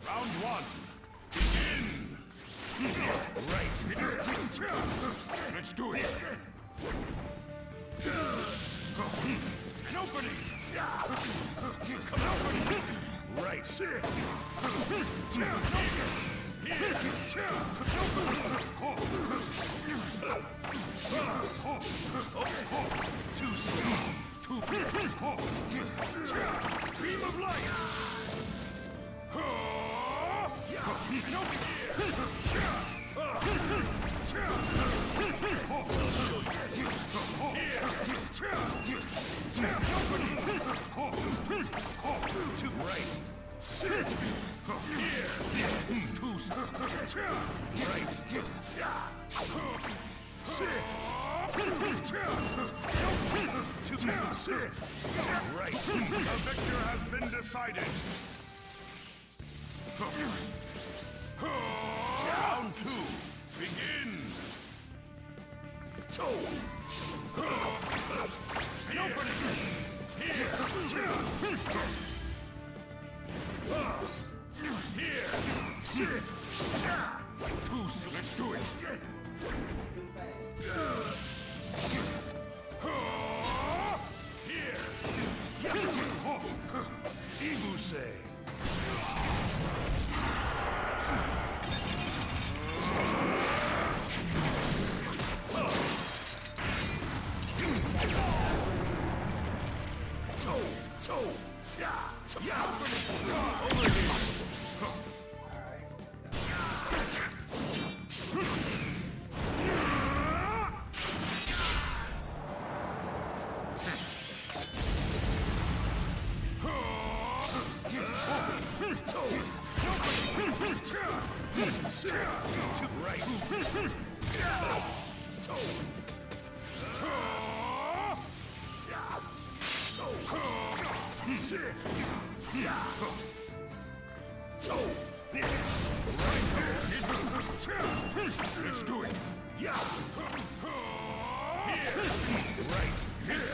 Round one. Begin. Right. Let's do it. An opening. An opening. Right. Too strong. Too beam of light. To right. Here. Too right. Right. The victor has been decided. Round two. Begin. An opening. Here. Here. Let's do it. Here. Ibuse. Let's do it. Yeah. Here. Right. Here.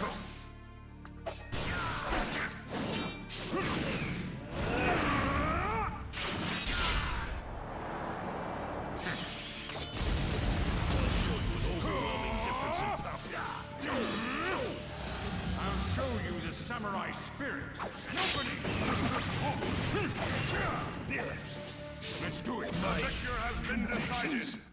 I'll show you the samurai spirit. An opening. Let's do it. The victor has been decided.